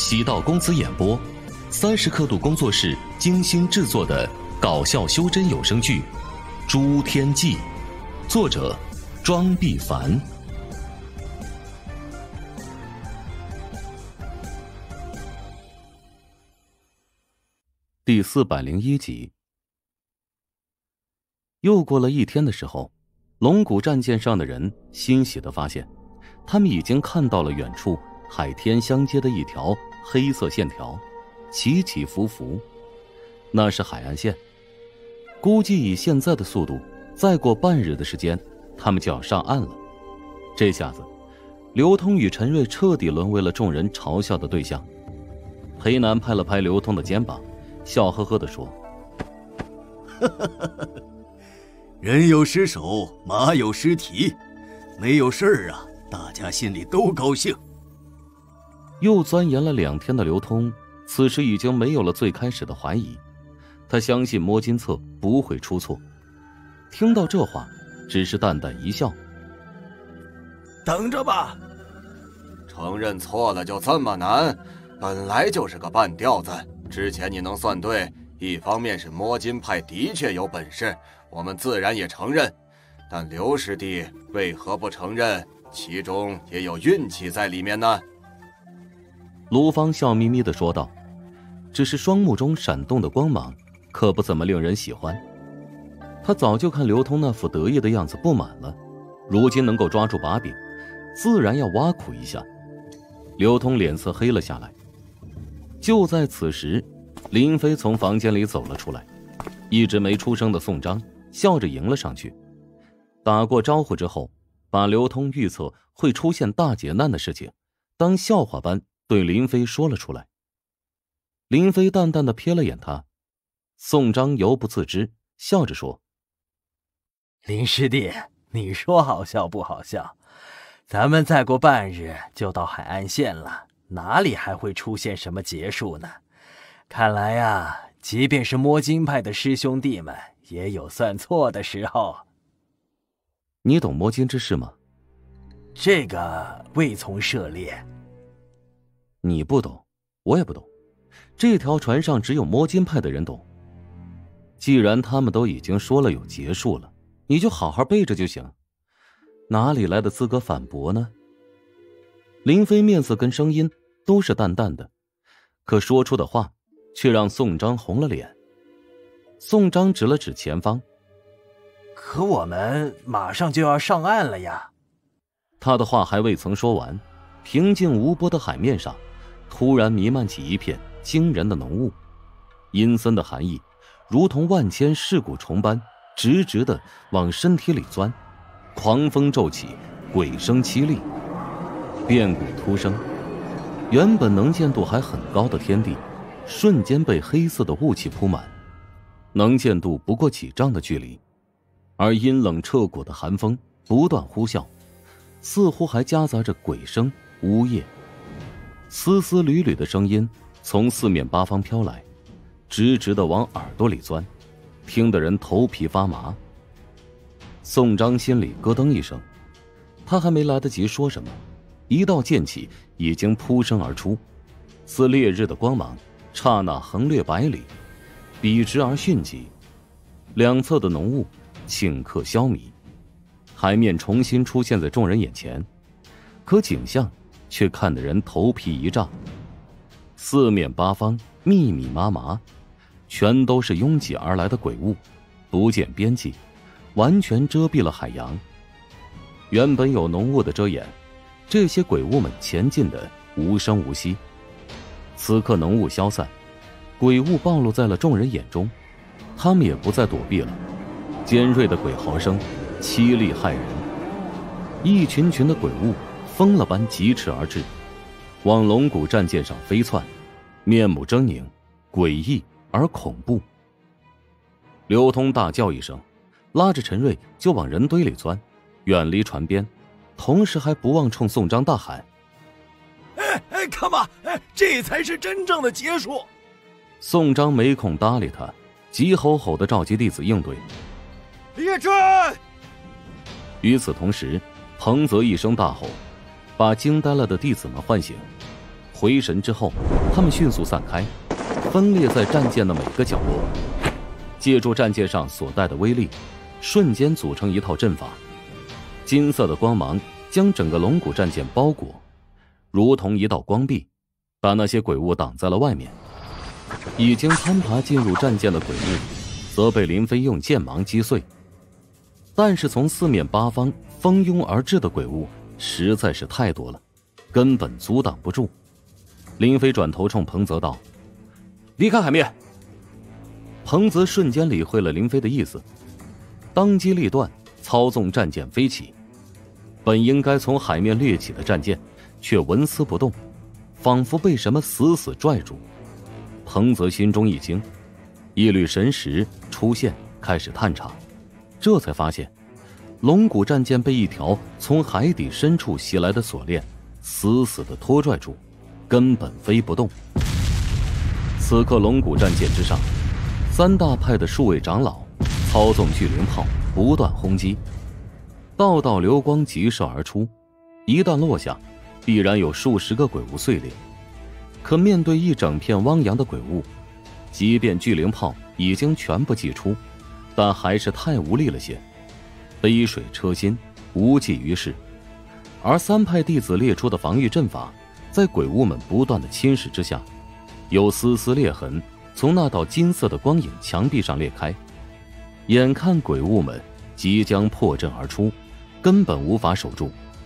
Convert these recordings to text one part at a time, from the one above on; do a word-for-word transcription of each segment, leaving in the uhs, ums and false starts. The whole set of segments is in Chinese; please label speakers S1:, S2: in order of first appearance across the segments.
S1: 喜道公子演播，三十刻度工作室精心制作的搞笑修真有声剧《诸天记》，作者庄碧凡。第四百零一集。又过了一天的时候，龙骨战舰上的人欣喜地发现，他们已经看到了远处海天相接的一条黑色线条，起起伏伏，那是海岸线。估计以现在的速度，再过半日的时间，他们就要上岸了。这下子，刘通与陈瑞彻底沦为了众人嘲笑的对象。裴南拍了拍刘通的肩膀，笑呵呵地说：
S2: 人有失手，马有失蹄，没有事儿啊，大家心里都高兴。
S1: 又钻研了两天的刘通，此时已经没有了最开始的怀疑，他相信摸金策不会出错。听到这话，只是淡淡一笑：
S3: 等着吧。
S4: 承认错了就这么难？本来就是个半吊子。之前你能算对，一方面是摸金派的确有本事，我们自然也承认，但刘师弟为何不承认？其中也有运气在里面呢。
S1: 卢芳笑眯眯地说道，只是双目中闪动的光芒可不怎么令人喜欢。他早就看刘通那副得意的样子不满了，如今能够抓住把柄，自然要挖苦一下。刘通脸色黑了下来。就在此时，林飞从房间里走了出来，一直没出声的宋章笑着迎了上去，打过招呼之后，把刘通预测会出现大劫难的事情当笑话般对林飞说了出来。林飞淡淡的瞥了眼他，宋章犹不自知，笑着说：
S3: 林师弟，你说好笑不好笑？咱们再过半日就到海岸线了，哪里还会出现什么劫数呢？看来呀，即便是摸金派的师兄弟们也有算错的时候。
S1: 你懂摸金之事吗？
S3: 这个未从涉猎。
S1: 你不懂，我也不懂，这条船上只有摸金派的人懂。既然他们都已经说了有劫数了，你就好好背着就行，哪里来的资格反驳呢？林飞面色跟声音都是淡淡的，可说出的话却让宋章红了脸。宋章指了指前方：
S3: 可我们马上就要上岸了呀。
S1: 他的话还未曾说完，平静无波的海面上突然弥漫起一片惊人的浓雾，阴森的寒意如同万千噬骨虫般直直地往身体里钻，狂风骤起，鬼声凄厉，变古突生。原本能见度还很高的天地瞬间被黑色的雾气铺满，能见度不过几丈的距离，而阴冷彻骨的寒风不断呼啸，似乎还夹杂着鬼声呜咽，丝丝缕缕的声音从四面八方飘来，直直地往耳朵里钻，听得人头皮发麻。宋章心里咯噔一声，他还没来得及说什么，一道剑气已经扑身而出，似烈日的光芒刹那横掠百里，笔直而迅疾，两侧的浓雾顷刻消弭，海面重新出现在众人眼前，可景象却看得人头皮一炸。四面八方密密麻麻，全都是拥挤而来的鬼物，不见边际，完全遮蔽了海洋。原本有浓雾的遮掩，这些鬼物们前进的无声无息。此刻浓雾消散，鬼物暴露在了众人眼中，他们也不再躲避了，尖锐的鬼嚎声凄厉骇人，一群群的鬼物疯了般疾驰而至，往龙骨战舰上飞窜，面目狰狞，诡异而恐怖。刘通大叫一声，拉着陈瑞就往人堆里钻，远离船边，同时还不忘冲宋章大喊：
S5: 哎哎，看吧，哎，这才是真正的结束。
S1: 宋章没空搭理他，急吼吼地召集弟子应对。
S5: 列阵！
S1: 与此同时，彭泽一声大吼，把惊呆了的弟子们唤醒。 回神之后，他们迅速散开，分裂在战舰的每个角落，借助战舰上所带的威力，瞬间组成一套阵法。金色的光芒将整个龙骨战舰包裹，如同一道光壁，把那些鬼物挡在了外面。已经攀爬进入战舰的鬼物，则被林飞用剑芒击碎。但是从四面八方蜂拥而至的鬼物实在是太多了，根本阻挡不住。林飞转头冲彭泽道：“离开海面。”彭泽瞬间理会了林飞的意思，当机立断操纵战舰飞起。本应该从海面掠起的战舰却纹丝不动，仿佛被什么死死拽住。彭泽心中一惊，一缕神识出现，开始探查，这才发现龙骨战舰被一条从海底深处袭来的锁链死死地拖拽住，根本飞不动。此刻龙骨战舰之上，三大派的数位长老操纵巨灵炮不断轰击，道道流光急射而出，一旦落下，必然有数十个鬼物碎裂。可面对一整片汪洋的鬼物，即便巨灵炮已经全部祭出，但还是太无力了些，杯水车薪，无济于事。而三派弟子列出的防御阵法，在鬼物们不断的侵蚀之下，有丝丝裂痕从那道金色的光影墙壁上裂开，眼看鬼物们即将破阵而出，根本无法守住。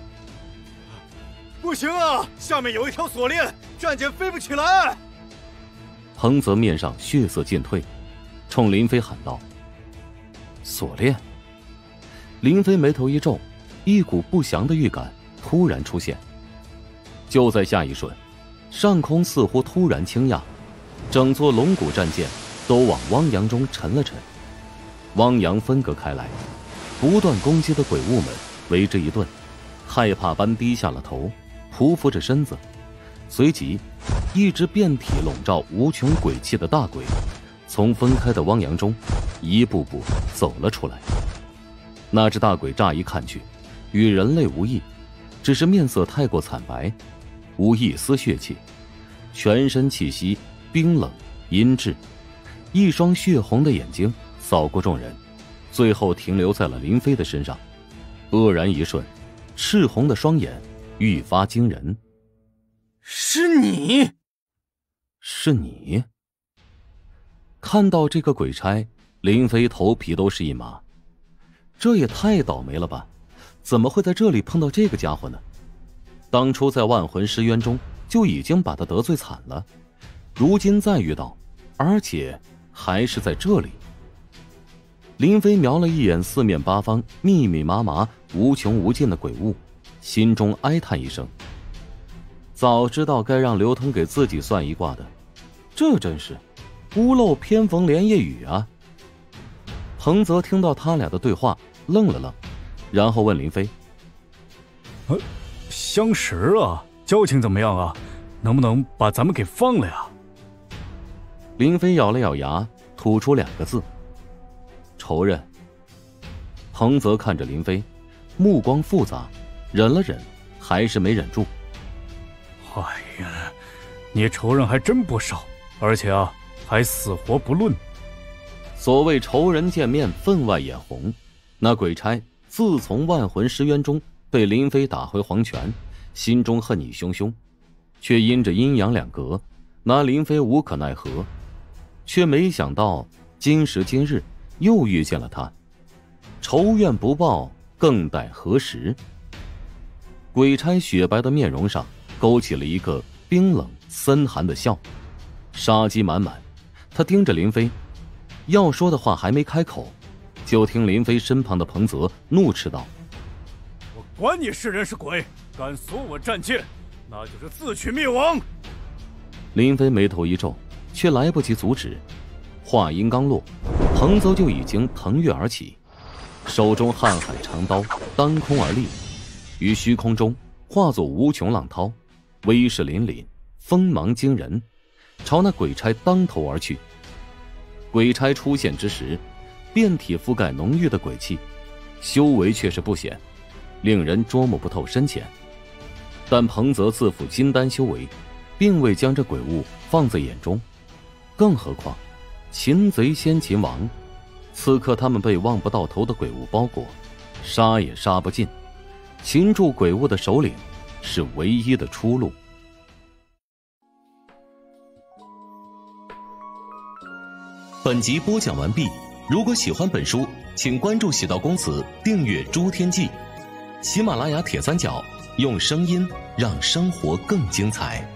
S5: 不行啊，下面有一条锁链，战舰飞不起来。
S1: 彭泽面上血色尽退，冲林飞喊道：“锁链！”林飞眉头一皱，一股不祥的预感突然出现。就在下一瞬，上空似乎突然倾轧，整座龙骨战舰都往汪洋中沉了沉，汪洋分割开来，不断攻击的鬼物们为之一顿，害怕般低下了头，匍匐着身子。随即一只遍体笼罩无穷鬼气的大鬼从分开的汪洋中一步步走了出来。那只大鬼乍一看去与人类无异，只是面色太过惨白，无一丝血气，全身气息冰冷阴鸷，一双血红的眼睛扫过众人，最后停留在了林飞的身上。愕然一瞬，赤红的双眼愈发惊人。
S5: 是你？
S1: 是你？看到这个鬼差，林飞头皮都是一麻。这也太倒霉了吧，怎么会在这里碰到这个家伙呢？当初在万魂石渊中就已经把他得罪惨了，如今再遇到，而且还是在这里。林飞瞄了一眼四面八方密密麻麻无穷无尽的鬼物，心中哀叹一声，早知道该让刘通给自己算一卦的，这真是屋漏偏逢连夜雨啊。彭泽听到他俩的对话愣了愣，然后问林飞：
S6: 呃，相识啊，交情怎么样啊？能不能把咱们给放了呀？
S1: 林飞咬了咬牙，吐出两个字：仇人。彭泽看着林飞，目光复杂，忍了忍，还是没忍住。
S6: 哎呀，你仇人还真不少，而且啊，还死活不论。
S1: 所谓仇人见面分外眼红，那鬼差自从万魂石渊中被林飞打回黄泉，心中恨意汹汹，却因着阴阳两隔，拿林飞无可奈何，却没想到今时今日又遇见了他，仇怨不报，更待何时？鬼差雪白的面容上勾起了一个冰冷森寒的笑，杀机满满。他盯着林飞，要说的话还没开口，就听林飞身旁的彭泽怒斥道：
S6: 我管你是人是鬼，敢锁我战舰，那就是自取灭亡。
S1: 林飞眉头一皱，却来不及阻止，话音刚落，彭泽就已经腾跃而起，手中瀚海长刀当空而立，于虚空中化作无穷浪涛，威势凛凛，锋芒惊人，朝那鬼差当头而去。鬼差出现之时，遍体覆盖浓郁的鬼气，修为却是不显，令人捉摸不透深浅。但彭泽自负金丹修为， 并未将这鬼物放在眼中。更何况，擒贼先擒王，此刻他们被望不到头的鬼物包裹，杀也杀不尽，擒住鬼物的首领是唯一的出路。
S7: 本集播讲完毕，如果喜欢本书，请关注喜道公子，订阅诸天记。喜马拉雅铁三角，用声音让生活更精彩。